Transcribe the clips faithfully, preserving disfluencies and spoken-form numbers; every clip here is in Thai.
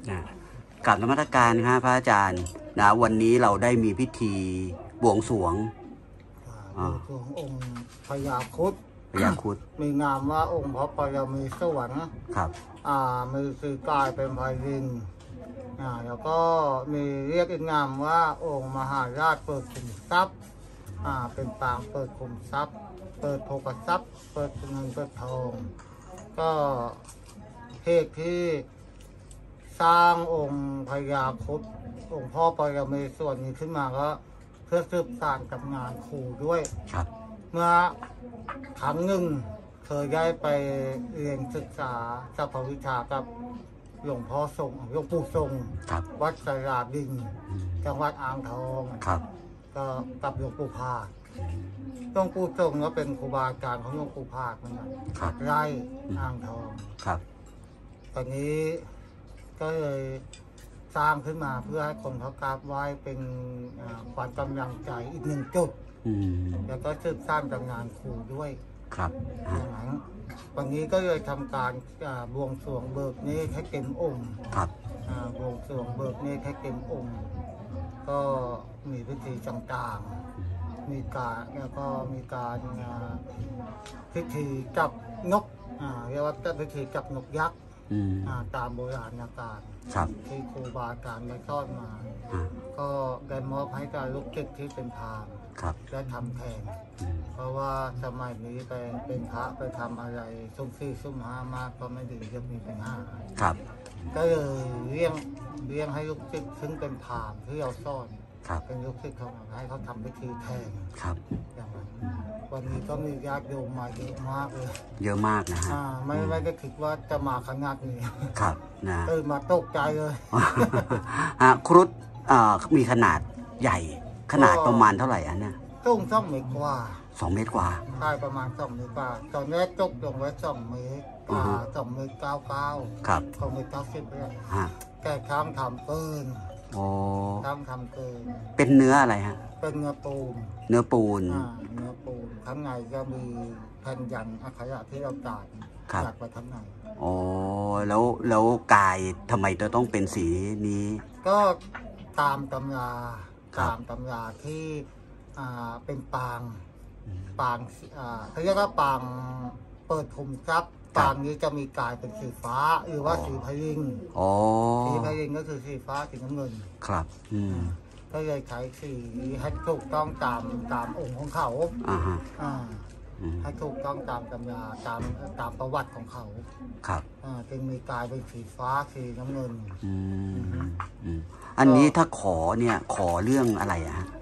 กราบนมัสการครับพระอาจารย์นะวันนี้เราได้มีพิธีบวงสรวงบวงสรวงองค์พญาครุฑพญาครุฑมีนามว่าองค์พระปรมีสวรรค์ครับอ่ามีคือกายเป็นพายินอ่าแล้วก็มีเรียกอีกนามว่าองค์มหาราชเปิดขุมทรัพย์อ่าเป็นปางเปิดขุมทรัพย์เปิดโภคทรัพย์เปิดเงินเปิดทองก็เหตุที่สร้างองค์พญาครุฑองค์พ่อปรมีสวรรค์นี้ขึ้นมาก็เพื่อสืบสานกับงานครูด้วยครับเมื่อครั้งหนึ่งเคยได้ไปเรียนศึกษาสัพพวิชากับหลวงพ่อทรงหลวงปู่ทรงวัดสระดินจังหวัดอ่างทองก็กับหลวงปู่พาดหลวงปู่ทรงก็เป็นครูบาอาจารย์ของหลวงปู่พาดนั่นแหละไร่อ่างทองตอนนี้ก็เลยสร้างขึ้นมาเพื่อให้คนเขากราบไหว้เป็นความกำลังใจอีกหนึ่งจุดแล้วก็สืบสร้างงานครูด้วยครับอย่างนั้นวันนี้ก็เลยทำการบวงสรวงเบิกเนตรให้เต็มองค์ครับบวงสรวงเบิกเนตรให้เต็มองค์ก็มีพิธีต่างๆมีการแล้วก็มีการพิธีจับนกเรียกว่าพิธีจับนกยักษ์ตามโบราณการที่ครูบาอาจารย์ได้ทอดมาก็ได้มอบให้กับลูกศิษย์ที่เป็นพราหมณ์และทำแทนเพราะว่าสมัยนี้ไปเป็นพระไปทำอะไรซุ่มซี่ซุ่มห้ามากก็ไม่ดีจะมีปัญหาก็เลยเลี้ยงเลี้ยงให้ลูกศิษย์ซึ่งเป็นพราหมณ์ที่เราสอนเป็นลูกศิษย์เขาให้เขาทำพิธีแทนอย่างนั้นวันนี้ก็มีญาติโยมมาเยอะมากเลยเยอะมากนะฮะไม่ไม่ได้คิดว่าจะมาขนาดนี้ครับนะเออมาตกใจเลยครุฑมีขนาดใหญ่ขนาดประมาณเท่าไหร่อันเนี่ยต้งสองเมตรกว่าสองเมตรกว่าใช่ประมาณสองเมตรกว่าตอนนี้ตกลงไว้สองเมตรกว่าสองเมตรเก้าเก้าครับสองเมตรเก้าสิบเลยแก่ช้างทำเกินโอ้ช้างทำเกินเป็นเนื้ออะไรฮะเป็นเนื้อปูนเนื้อปูนเนื้อปูนข้างในก็มีแผ่นยันอักขระที่เราตัดตัดไปข้างในโอ้แล้วแล้วกายทำไมจะต้องเป็นสีนี้ก็ตามตำราตามตำราที่เป็นปางปางเขาเรียกว่าปางเปิดขุมทรัพย์ปางนี้จะมีกายเป็นสีฟ้าหรือว่าสีพยิงสีพยิงก็คือสีฟ้าสีน้ำเงินครับก็เลยใช้สีให้ถูกต้องตามตามองค์ของเขาให้ถูกต้องตามตำราตามตามประวัติของเขาครับจึงมีกายเป็นสีฟ้าสีน้ำเงินอันนี้ถ้าขอเนี่ยขอเรื่องอะไรอะฮะ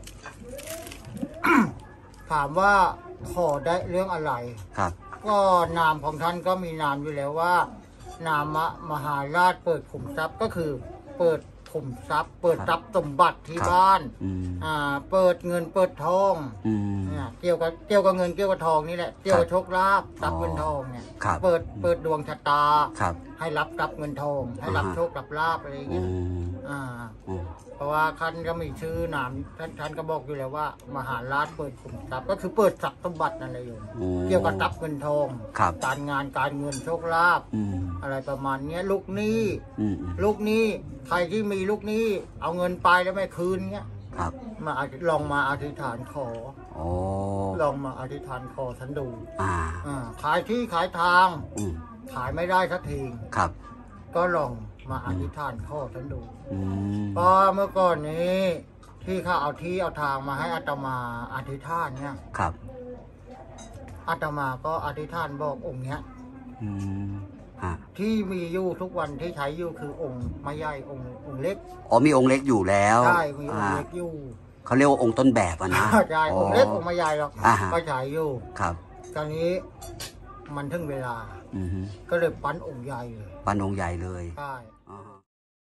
ถามว่าขอได้เรื่องอะไรครับก็นามของท่านก็มีนามอยู่แล้วว่านามมหาราชเปิดขุมทรัพย์ก็คือเปิดขุมทรัพย์เปิดทรัพย์สมบัติที่บ้านอ่าเปิดเงินเปิดทองเนี่ยเกี่ยวกับเกี่ยวกับเงินเกี่ยวกับทองนี่แหละเกี่ยวกับโชคลาภทรัพย์เงินทองเนี่ยเปิดเปิดดวงชะตาให้รับรับเงินทองให้รับโชครับลาภอะไรอย่างเงี้ยอ่าเพราะว่าท่านก็มีชื่อนามท่านท่านก็บอกอยู่แล้วว่ามหาราชเปิดขุมทรัพย์ก็คือเปิดทรัพย์สมบัตินั่นแหละโยมเกี่ยวกับทรัพย์เงินทองการงานการเงินโชคลาภอะไรประมาณนี้ลูกหนี้ลูกหนี้ใครที่มีลูกหนี้เอาเงินไปแล้วไม่คืนเงี้ยมาลองมาอธิษฐานขอลองมาอธิษฐานขอฉันดูขายที่ขายทางขายไม่ได้สักทีก็ลองมาอธิษฐานขอฉันดูเพราะเมื่อก่อนนี้ที่เขาเอาที่เอาทางมาให้อาตมาอธิษฐานเนี่ยครับอาตมาก็อธิษฐานบอกองค์เนี้ยที่มีอยู่ทุกวันที่ใช้อยู่คือองค์ไม่ใหญ่องค์องค์เล็กอ๋อมีองค์เล็กอยู่แล้วใช่มีองค์เล็กอยู่เขาเรียกว่าองค์ต้นแบบอ่ะนะใช่องค์เล็กองค์ไม่ใหญ่หรอกก็ใช้อยู่ครับตอนนี้มันถึงเวลาก็เลยปั้นองค์ใหญ่เลยปั้นองค์ใหญ่เลยใช่